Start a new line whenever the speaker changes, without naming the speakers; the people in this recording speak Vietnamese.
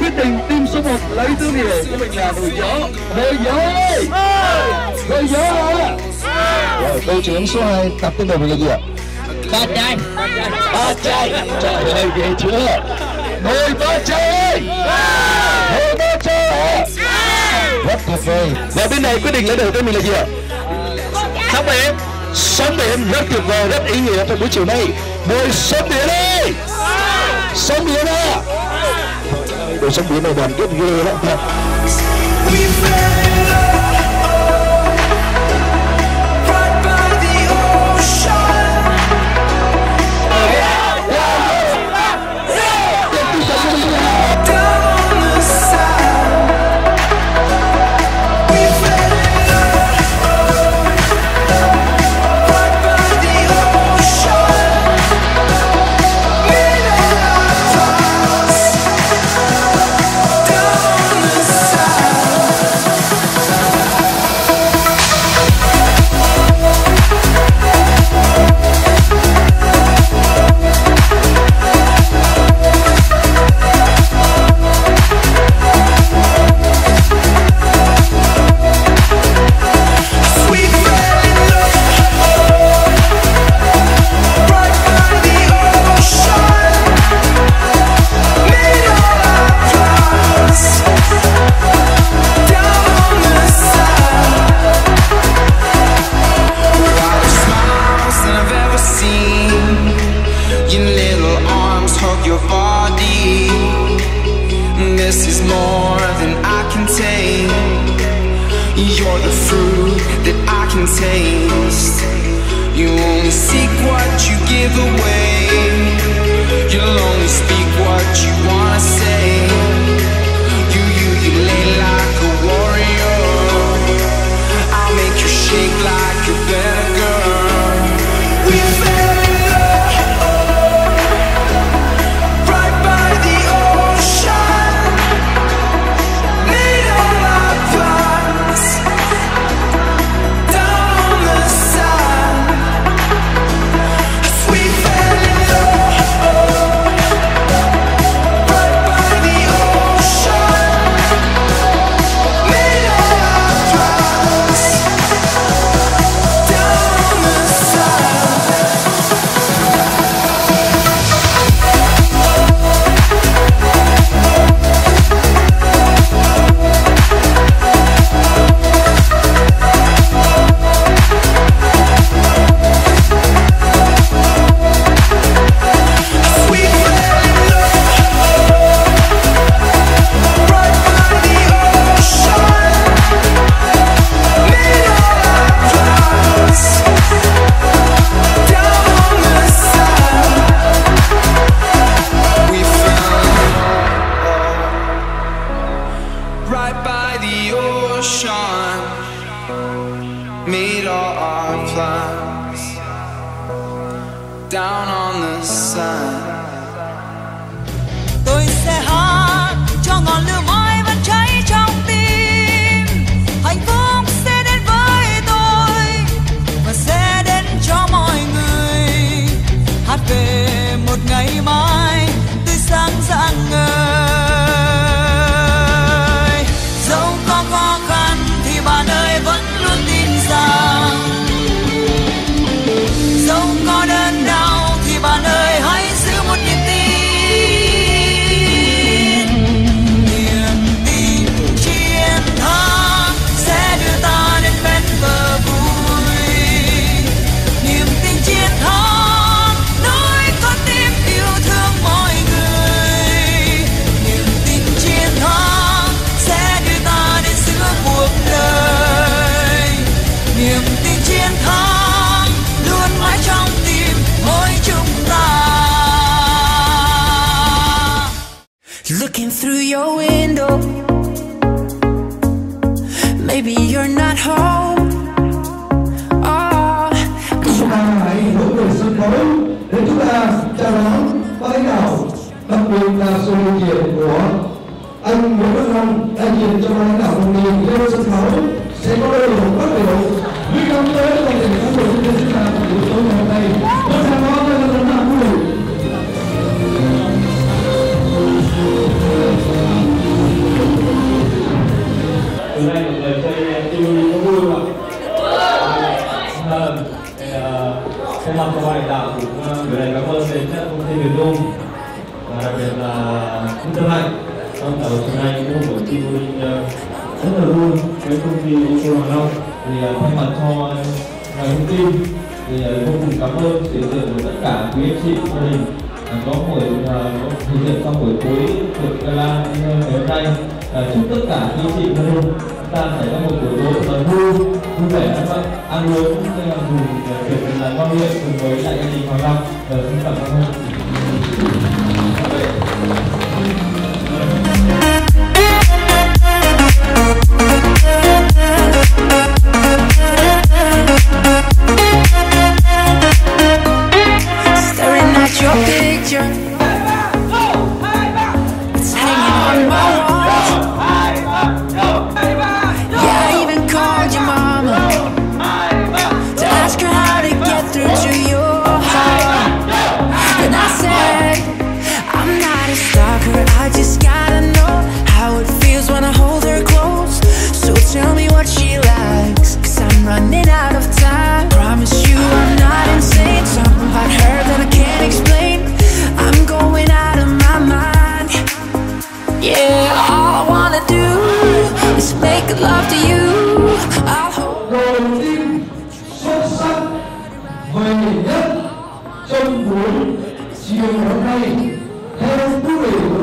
quyết định team số 1 lấy thương hiệu của mình là nồi gió. Nồi gió ơi! Nồi gió hả? Rồi câu trưởng số 2 đặt tên mình là gì ạ?
Ba trai.
Ba trai. Trời ơi ghê chưa? Nồi ba trai ơi! Nồi ba trai hả? Rất tuyệt vời. Và bên này quyết định lấy đầu tên mình là gì ạ?
Sóng biển.
Sóng biển rất tuyệt vời, rất ý nghĩa trong buổi chiều nay. Nồi sóng biển ơi! Sóng biển à! Đội sóng biển này đoàn kết ghê lắm thật.
This is more than I can take. You're the fruit that I can taste. You only seek what you give away. You'll only speak what you wanna say. You lay like a warrior. I'll make you shake like a better girl. We fell in love right by the ocean. Made all our plans down on the sand. We fell in love right by the ocean. Made all our plans down on the sand. We fell in love right by the ocean. Made all our plans down on the sand. We fell right by the ocean. Made all our plans down on the sand.
Tôi sẽ hát cho ngọn lửa mãi vẫn cháy trong tim. Hạnh phúc sẽ đến với tôi và sẽ đến cho mọi người. Hát về một ngày mai tươi sáng rạng ngời. Dẫu có khó khăn thì bạn ơi vẫn luôn tin rằng, dẫu có đớn đau thì bạn ơi hãy giữ một niềm tin. Niềm tin chiến thắng sẽ đưa ta đến bên bờ vui. Niềm tin chiến thắng nối con tim yêu thương mọi người. Niềm tin chiến thắng sẽ đưa ta đến giữa cuộc đời. Niềm tin chiến thắng luôn mãi trong tim mỗi chúng ta. Looking through your window, maybe you're not home. Oh,
Chúng ta hãy hướng về sân khấu để chúng ta chào đón ban lãnh đạo, đặc biệt là sự hiện diện của anh Nguyễn Văn Long, đại diện cho ban lãnh đạo công ty lên sân khấu sẽ có đầy đủ phát biểu liên quan tới toàn thể cán bộ nhân viên chúng ta trong buổi tối ngày hôm nay. Và sau đó là lãnh đạo của
Ông Tàu hôm nay cũng có buổi team building rất là vui với công ty ô tô Hoàng Long. Thì thay mặt cho ngành thông tin thì vô cùng cảm ơn sự hiện diện của tất cả quý anh chị gia đình có buổi thể hiện trong buổi cuối cuộc gala ngày hôm nay. Chúc tất cả quý anh chị gia đình chúng ta sẽ có một buổi tối thật vui vẻ, ăn uống dùng chuyện là ngon miệng cùng với đại gia đình Hoàng Long. Xin cảm ơn.
Staring at your picture, it's hanging on my wall. Yeah, I even called your mama to ask her how to get through to your heart. And I said, I'm not a stalker, I just gotta know how it feels when I hold her close. So tell me what she likes, 'cause I'm running out of time. Promise you I'm not insane, something about her that I can't explain. I'm going out of my mind. Yeah, all I wanna do is make love to you. I'll hold
Đội team xuất sắc về nhất trong buổi chiều hôm nay theo quý vị.